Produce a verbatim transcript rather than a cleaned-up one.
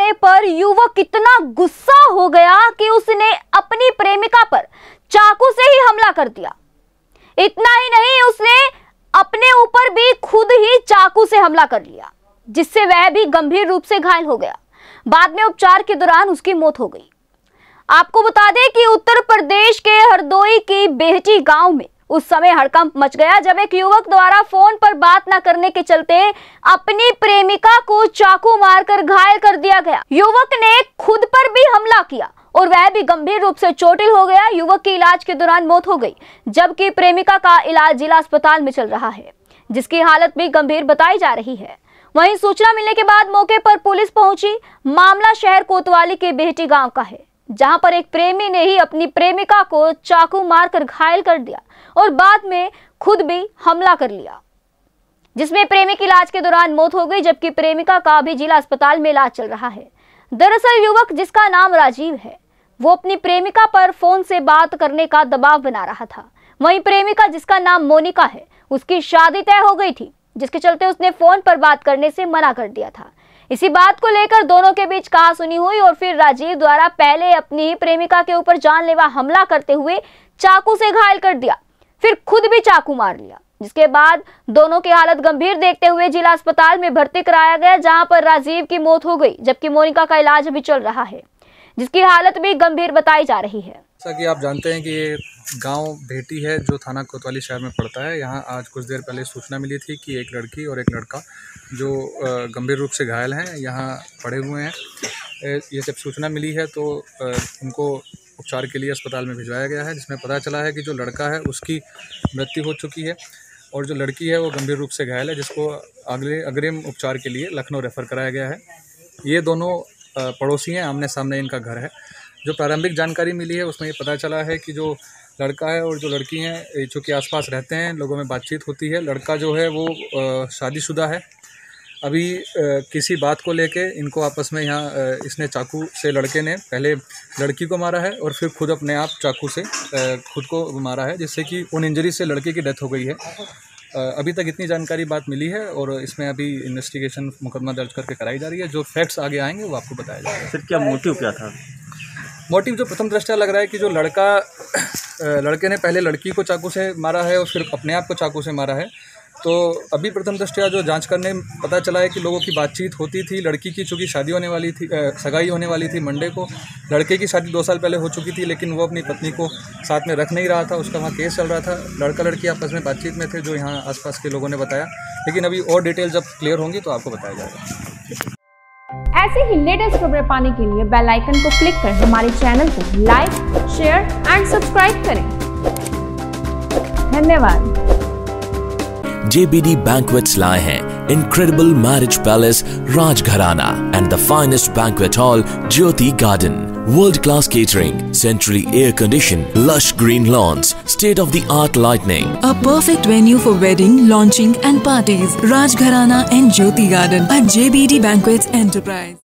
जाने पर युवक इतना गुस्सा हो गया कि उसने अपनी प्रेमिका पर चाकू से ही हमला कर दिया। इतना ही नहीं, उसने अपने ऊपर भी खुद ही चाकू से हमला कर लिया, जिससे वह भी गंभीर रूप से घायल हो गया। बाद में उपचार के दौरान उसकी मौत हो गई। आपको बता दें कि उत्तर प्रदेश के हरदोई की बेहटी गांव में उस समय हड़कंप मच गया जब एक युवक द्वारा फोन पर बात न करने के चलते अपनी प्रेमिका को चाकू मारकर घायल कर दिया गया। युवक ने खुद पर भी हमला किया और वह भी गंभीर रूप से चोटिल हो गया। युवक की इलाज के दौरान मौत हो गई, जबकि प्रेमिका का इलाज जिला अस्पताल में चल रहा है, जिसकी हालत भी गंभीर बताई जा रही है। वहीं सूचना मिलने के बाद मौके पर पुलिस पहुंची। मामला शहर कोतवाली के बेहटी गांव का है, जहां पर एक प्रेमी ने ही अपनी प्रेमिका को चाकू मारकर घायल कर दिया और बाद में खुद भी हमला कर लिया, जिसमें प्रेमी की इलाज के दौरान मौत हो गई, जबकि प्रेमिका का भी जिला अस्पताल में इलाज चल रहा है। दरअसल युवक, जिसका नाम राजीव है, वो अपनी प्रेमिका पर फोन से बात करने का दबाव बना रहा था। वहीं प्रेमिका, जिसका नाम मोनिका है, उसकी शादी तय हो गई थी, जिसके चलते उसने फोन पर बात करने से मना कर दिया था। इसी बात को लेकर दोनों के बीच कहासुनी हुई और फिर राजीव द्वारा पहले अपनी ही प्रेमिका के ऊपर जानलेवा हमला करते हुए चाकू से घायल कर दिया, फिर खुद भी चाकू मार लिया, जिसके बाद दोनों की हालत गंभीर देखते हुए जिला अस्पताल में भर्ती कराया गया, जहां पर राजीव की मौत हो गई, जबकि मोनिका का इलाज अभी चल रहा है, जिसकी हालत भी गंभीर बताई जा रही है। जैसा कि आप जानते हैं कि ये गांव बेहटी है जो थाना कोतवाली शहर में पड़ता है। यहाँ आज कुछ देर पहले सूचना मिली थी कि एक लड़की और एक लड़का जो गंभीर रूप से घायल हैं यहाँ पड़े हुए हैं। ये जब सूचना मिली है तो उनको उपचार के लिए अस्पताल में भिजवाया गया है, जिसमें पता चला है कि जो लड़का है उसकी मृत्यु हो चुकी है और जो लड़की है वो गंभीर रूप से घायल है, जिसको अगले अग्रिम उपचार के लिए लखनऊ रेफ़र कराया गया है। ये दोनों पड़ोसी हैं, आमने सामने इनका घर है। जो प्रारंभिक जानकारी मिली है उसमें ये पता चला है कि जो लड़का है और जो लड़की हैं चूँकि आसपास रहते हैं, लोगों में बातचीत होती है। लड़का जो है वो शादीशुदा है। अभी आ, किसी बात को लेके इनको आपस में यहाँ इसने चाकू से, लड़के ने पहले लड़की को मारा है और फिर खुद अपने आप चाकू से आ, खुद को मारा है, जिससे कि उन इंजरी से लड़के की डेथ हो गई है। आ, अभी तक इतनी जानकारी बात मिली है और इसमें अभी इन्वेस्टिगेशन मुकदमा दर्ज करके कराई जा रही है। जो फैक्ट्स आगे आएंगे वो आपको बताया जाएगा। फिर क्या मोटिव क्या था? मोटिव जो प्रथम दृष्टया लग रहा है कि जो लड़का लड़के ने पहले लड़की को चाकू से मारा है और फिर अपने आप को चाकू से मारा है। तो अभी प्रथम दृष्टया जो जांच करने पता चला है कि लोगों की बातचीत होती थी। लड़की की चूँकि शादी होने वाली थी, सगाई होने वाली थी मंडे को। लड़के की शादी दो साल पहले हो चुकी थी, लेकिन वो अपनी पत्नी को साथ में रख नहीं रहा था, उसका वहाँ केस चल रहा था। लड़का लड़की आपस में बातचीत में थे, जो यहाँ आसपास के लोगों ने बताया, लेकिन अभी और डिटेल जब क्लियर होंगी तो आपको बताया जाएगा। ऐसे ही लेटेस्ट खबरें पाने के लिए बेल आइकन को क्लिक कर हमारे चैनल को लाइक, शेयर एंड सब्सक्राइब करें। धन्यवाद। J B D Banquets लाए हैं incredible marriage palace Rajgharana and the finest banquet hall Jyoti Garden. World-class catering, centrally air-conditioned, lush green lawns, state-of-the-art lighting. A perfect venue for wedding, launching and parties. Rajgharana and Jyoti Garden at J B D Banquets Enterprise.